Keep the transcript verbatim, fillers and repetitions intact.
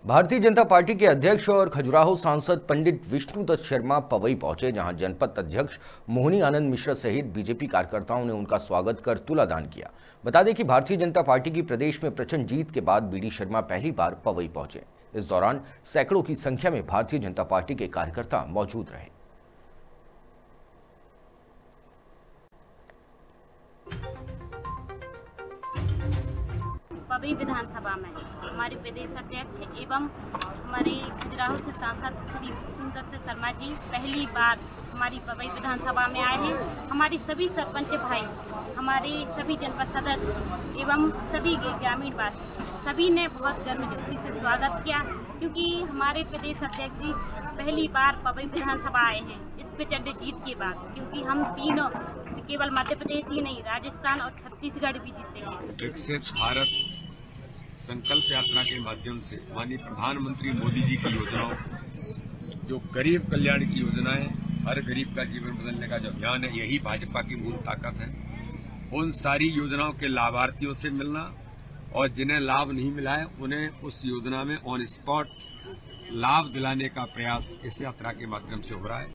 Bharatiya Janata party के अध्यक्ष और खजुराहो सांसद पंडित विष्णुदत्त शर्मा पवई पहुंचे, जहां जनपद अध्यक्ष मोहिनी आनंद मिश्रा सहित बीजेपी कार्यकर्ताओं ने उनका स्वागत कर तुलादान किया। बता दें कि भारतीय जनता पार्टी की प्रदेश में प्रचंड जीत के बाद बीडी शर्मा पहली बार पवई पहुंचे। इस दौरान सैकड़ों की संख्या में भारतीय जनता पार्टी के कार्यकर्ता मौजूद रहे। पवई विधानसभा में हमारे प्रदेश अध्यक्ष एवं हमारे खजुराहो से सांसद श्री विष्णुदत्त शर्मा जी पहली बार हमारी पवई विधानसभा में आए हैं। हमारे सभी सरपंच भाई, हमारे सभी जनपद सदस्य एवं सभी ग्रामीण वासी सभी ने बहुत गर्मजोशी से स्वागत किया, क्योंकि हमारे प्रदेश अध्यक्ष जी पहली बार पवई विधानसभा आए हैं इस प्रचंड जीत के बाद। क्योंकि हम तीनों केवल मध्य प्रदेश ही नहीं, राजस्थान और छत्तीसगढ़ भी जीते हैं। विकसित भारत संकल्प यात्रा के माध्यम से माननीय प्रधानमंत्री मोदी जी की योजनाओं, जो गरीब कल्याण की योजनाएं, हर गरीब का जीवन बदलने का जो अभियान है, यही भाजपा की मूल ताकत है। उन सारी योजनाओं के लाभार्थियों से मिलना और जिन्हें लाभ नहीं मिला है उन्हें उस योजना में ऑन स्पॉट लाभ दिलाने का प्रयास इस यात्रा के माध्यम से हो रहा है।